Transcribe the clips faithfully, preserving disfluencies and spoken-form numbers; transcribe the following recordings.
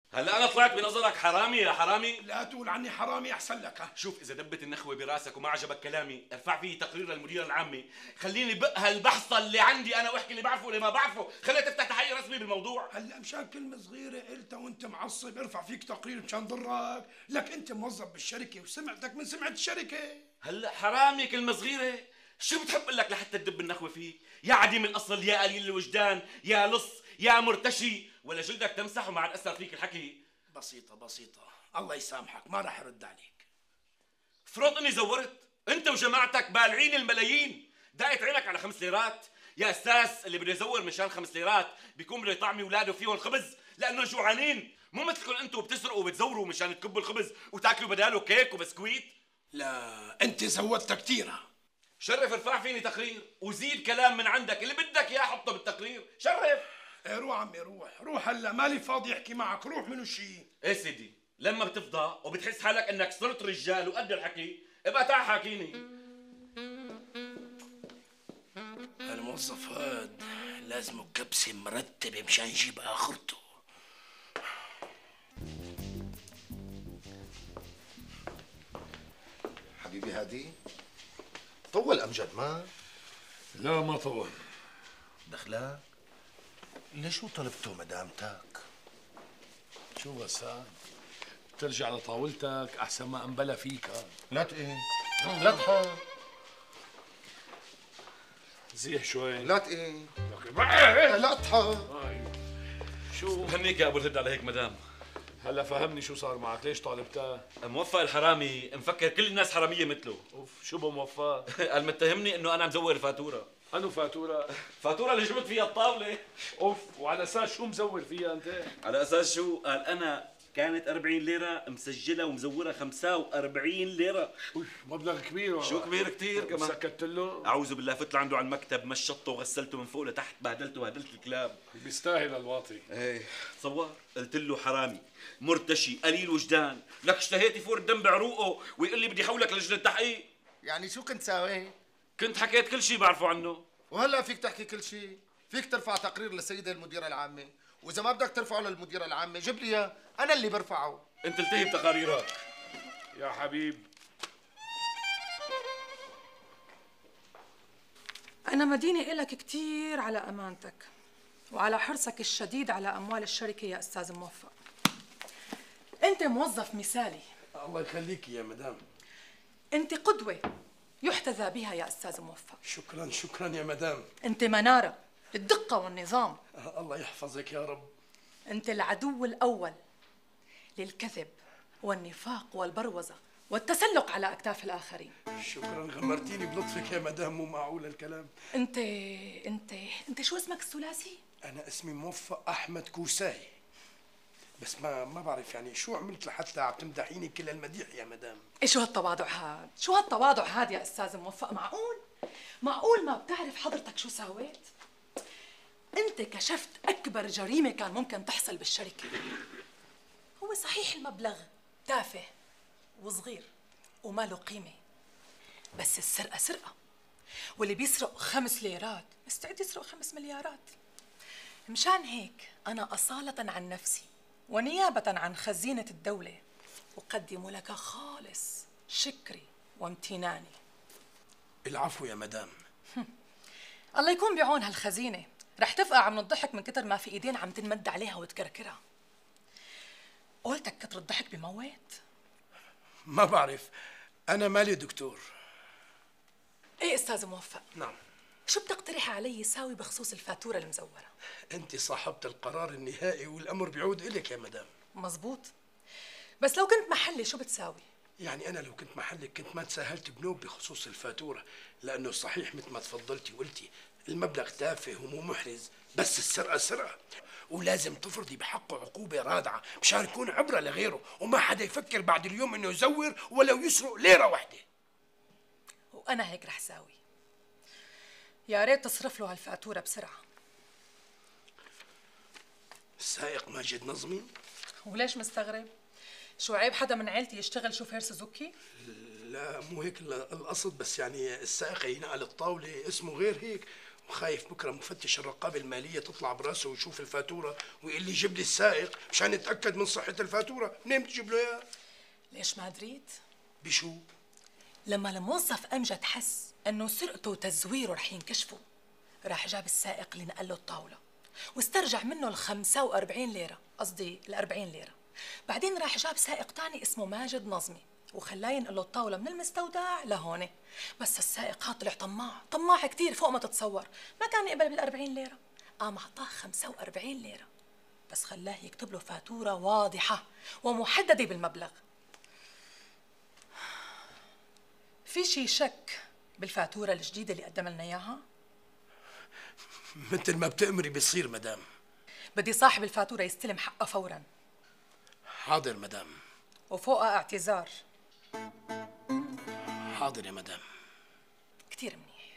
هلا انا طلعت بنظرك حرامي يا حرامي؟ لا تقول عني حرامي احسن لك. شوف اذا دبت النخوه براسك وما عجبك كلامي ارفع فيه تقرير للمدير العامه، خليني بق هالبحصه اللي عندي انا واحكي اللي بعرفه واللي ما بعرفه، خليها تفتح تحقيق رسمي بالموضوع. هلا مشان كلمه صغيره قلتها وانت معصب ارفع فيك تقرير مشان ضرك، لك انت موظف بالشركه وسمعتك من سمعه الشركه. هلا حرامي كلمه صغيره؟ شو بتحب اقول لك لحتى تدب النخوه فيك؟ يا عديم الاصل، يا قليل الوجدان، يا لص، يا مرتشي، ولا جلدك تمسح ومع الاثر فيك الحكي؟ بسيطه بسيطه، الله يسامحك ما راح ارد عليك. فرض اني زورت، انت وجماعتك بالعين الملايين، دايت عينك على خمس ليرات. يا استاذ اللي بده يزور مشان خمس ليرات بيكون بده يطعمي اولاده فيهم الخبز لانه جوعانين، مو مثلكم انتم بتسرقوا وبتزوروا مشان تكبوا الخبز وتاكلوا بداله كيك وبسكويت. لا انت زودتها كثير. شرف ارفع فيني تقرير وزيد كلام من عندك اللي بدك اياه حطه بالتقرير، شرف. ايه روح عمي روح روح، هلا مالي فاضي احكي معك، روح منو شيء. ايه سيدي، لما بتفضى وبتحس حالك انك صرت رجال وقد الحكي ابقى تعال حاكيني. الموظف هاد لازم كبسه مرتبه مشان يجيب اخرته. حبيبي هادي طول امجد ما؟ لا ما طول. دخلك؟ ليش طلبته مدامتك؟ شو بس ها؟ ترجع لطاولتك احسن ما انبلى فيك. لا تقي لا تحا زيح شوي. لا تقي لا لا تحا. شو هنيك يا ابو الهد على هيك مدام. هلا فهمني شو صار معك؟ ليش طالبتها؟ موفق الحرامي مفكر كل الناس حراميه مثله. اوف شو بموفق؟ قال متهمني انه انا مزور الفاتوره. انو فاتوره؟ فاتوره اللي جبت فيها الطاوله. اوف وعلى اساس شو مزور فيها انت؟ على اساس شو؟ قال انا كانت أربعين ليره مسجله ومزورها خمسة وأربعين ليره. اوف مبلغ كبير والله. شو كبير كثير كمان. سكت له؟ اعوذ بالله، فت لعنده على المكتب مشطته وغسلته من فوق لتحت، بهدلته بهدلت الكلاب. بيستاهل الواطي. ايه تصور، قلت له حرامي مرتشي قليل وجدان، لك اشتهيت يفور الدم بعروقه ويقول لي بدي حولك لجنه تحقيق. يعني شو كنت ساوي؟ كنت حكيت كل شيء بعرفه عنه. وهلا فيك تحكي كل شيء، فيك ترفع تقرير للسيده المديره العامه، واذا ما بدك ترفعه للمديره العامه جيب لي اياه انا اللي برفعه. انت التهي بتقاريرك يا حبيب. أنا مدينة إلك كتير على أمانتك وعلى حرصك الشديد على أموال الشركة يا أستاذ موفق. أنت موظف مثالي. الله يخليك يا مدام. أنت قدوة يحتذى بها يا أستاذ موفق. شكرا شكرا يا مدام. أنت منارة للدقة والنظام. الله يحفظك يا رب. أنت العدو الأول للكذب والنفاق والبروزة والتسلق على أكتاف الآخرين. شكرا غمرتيني بلطفك يا مدام، مو معقول الكلام. أنت أنت أنت شو اسمك الثلاثي؟ أنا اسمي موفق أحمد كوساي، بس ما ما بعرف يعني شو عملت لحتى عم تمدحيني كل المديح يا مدام. إيه شو هالتواضع هاد؟ شو هالتواضع هاد يا أستاذ موفق؟ معقول؟ معقول ما بتعرف حضرتك شو سويت؟ أنت كشفت أكبر جريمة كان ممكن تحصل بالشركة. هو صحيح المبلغ تافه وصغير وما له قيمة، بس السرقة سرقة، واللي بيسرق خمس ليرات مستعد يسرق خمس مليارات. مشان هيك أنا أصالة عن نفسي ونيابة عن خزينة الدولة أقدم لك خالص شكري وامتناني. العفو يا مدام. الله يكون بعون هالخزينة، رح تفقع من الضحك من كتر ما في ايدين عم تنمد عليها وتكركرها. قولتك كتر الضحك بموت؟ ما بعرف، أنا مالي دكتور. ايه أستاذ موفق؟ نعم. شو بتقترح علي ساوي بخصوص الفاتورة المزورة؟ أنت صاحبة القرار النهائي والأمر بيعود إليك يا مدام. مزبوط، بس لو كنت محلي شو بتساوي؟ يعني أنا لو كنت محلك كنت ما تساهلت بنوب بخصوص الفاتورة، لأنه صحيح مثل ما تفضلتي وقلتي المبلغ تافه ومو محرز، بس السرقة سرقة ولازم تفرضي بحقه عقوبة رادعة مشان يكون عبرة لغيره وما حدا يفكر بعد اليوم إنه يزور ولو يسرق ليرة واحدة. وأنا هيك رح ساوي. يا ريت تصرف له هالفاتورة بسرعة. السائق ماجد نظمي؟ وليش مستغرب؟ شو عيب حدا من عيلتي يشتغل شوفير سوزوكي؟ لا مو هيك القصد، بس يعني السائق ينقل الطاولة اسمه غير هيك، خايف بكره مفتش الرقابه الماليه تطلع براسه ويشوف الفاتوره ويقول لي جيب لي السائق مشان نتاكد من صحه الفاتوره. منين بتجيب له اياها؟ ليش ما دريت؟ بشو؟ لما الموظف امجد حس انه سرقته وتزويره رح ينكشفوا، راح جاب السائق اللي نقل له الطاوله واسترجع منه ال خمسة وأربعين ليره، قصدي ال أربعين ليره. بعدين راح جاب سائق تاني اسمه ماجد نظمي وخلاه ينقل له الطاوله من المستودع لهون. بس السائق هاد طلع طماع، طماع كثير فوق ما تتصور، ما كان يقبل بال أربعين ليره، قام اعطاه خمسة وأربعين ليره بس خلاه يكتب له فاتوره واضحه ومحدده بالمبلغ. في شي شك بالفاتوره الجديده اللي قدم لنا اياها؟ مثل ما بتأمري بيصير مدام. بدي صاحب الفاتوره يستلم حقه فورا. حاضر مدام. وفوقها اعتذار. حاضر يا مدام. كتير منيح.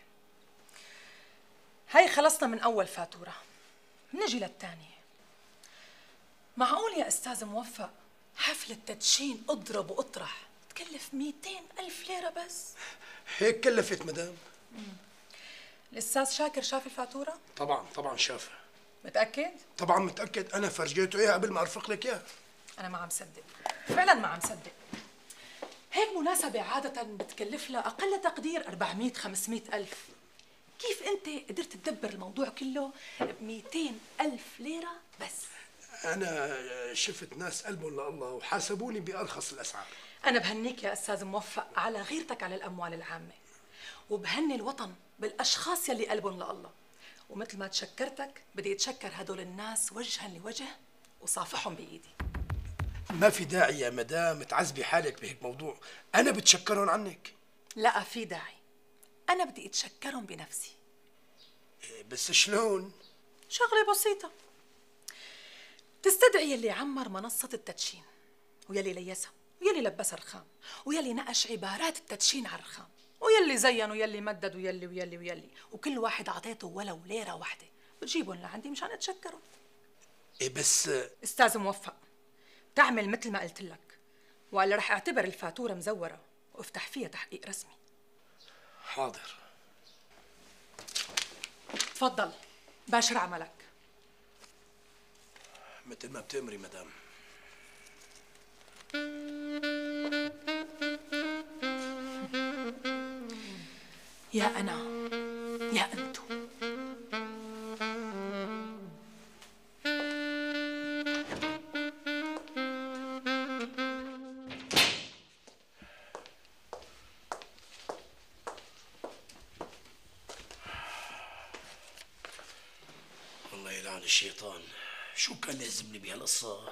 هاي خلصنا من أول فاتورة، نجي للثانية. معقول يا أستاذ موفق حفلة تدشين اضرب واطرح تكلف مئتين ألف ليرة بس؟ هيك كلفت مدام. مم. الأستاذ شاكر شاف الفاتورة؟ طبعا طبعا شافها. متأكد؟ طبعا متأكد، أنا فرجيته إياها قبل ما أرفق لك إياها. أنا ما عم صدق، فعلا ما عم صدق. هيك مناسبة عادة بتكلف لها أقل تقدير أربعمئة خمسمئة ألف، كيف أنت قدرت تدبر الموضوع كله ب مئتين ألف ليرة بس؟ أنا شفت ناس قلبهم لله وحاسبوني بأرخص الأسعار. أنا بهنيك يا أستاذ موفق على غيرتك على الأموال العامة، وبهني الوطن بالأشخاص يلي قلبهم لله، ومثل ما تشكرتك بدي أتشكر هدول الناس وجها لوجه وصافحهم بإيدي. ما في داعي يا مدام تعذبي حالك بهيك موضوع، أنا بتشكرهم عنك. لا في داعي، أنا بدي أتشكرهم بنفسي. بس شلون؟ شغلة بسيطة، تستدعي يلي عمر منصة التدشين ويلي ليسها ويلي لبسها رخام ويلي نقش عبارات التدشين على الرخام ويلي زين ويلي مدد ويلي ويلي ويلي وكل واحد أعطيته ولو ليرة واحدة، بتجيبهم لعندي مشان أتشكرهم. إيه بس أستاذ موفق، تعمل مثل ما قلت لك، وإلا رح أعتبر الفاتورة مزورة وافتح فيها تحقيق رسمي. حاضر. تفضل باشر عملك. مثل ما بتأمري مدام. يا أنا يا أنتو. الله يلعن الشيطان، شو كان لازمني بهالقصة؟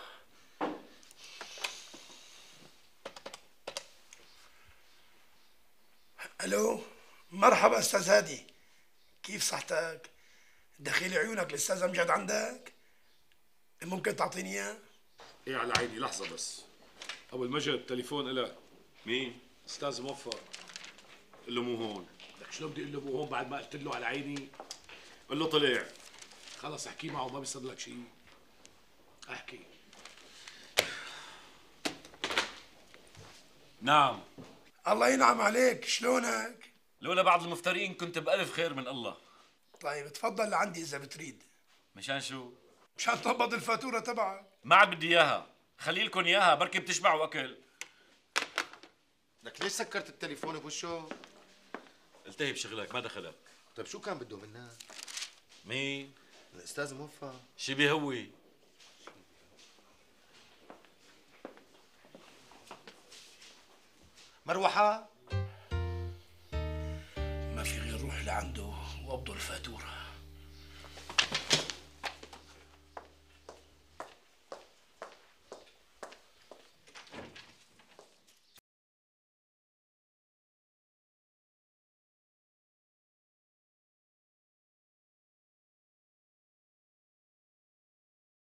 الو، مرحبا استاذ هادي، كيف صحتك؟ دخيل عيونك الاستاذ امجد عندك؟ ممكن تعطيني اياه؟ ايه على عيني، لحظة بس. أبو المجد تليفون إلك. مين؟ أستاذ موفق. قل له مو هون. لك شلون بدي أقول له مو هون بعد ما قلت له على عيني؟ قل له طلع. خلص احكي معه، ما بيصير لك شيء. احكي. نعم. الله ينعم عليك، شلونك؟ لولا بعض المفترين كنت بألف خير من الله. طيب تفضل لعندي إذا بتريد. مشان شو؟ مشان تقبض الفاتورة تبعك. ما عاد بدي إياها، خلي لكم إياها بركي بتشبعوا أكل. لك ليش سكرت التليفون بوشه؟ التهي بشغلك، ما دخلك. طيب شو كان بده منك؟ مين؟ الأستاذ موفق. شي بيهوي؟ مروحة؟ ما في غير روح لعنده وقبضوا الفاتورة.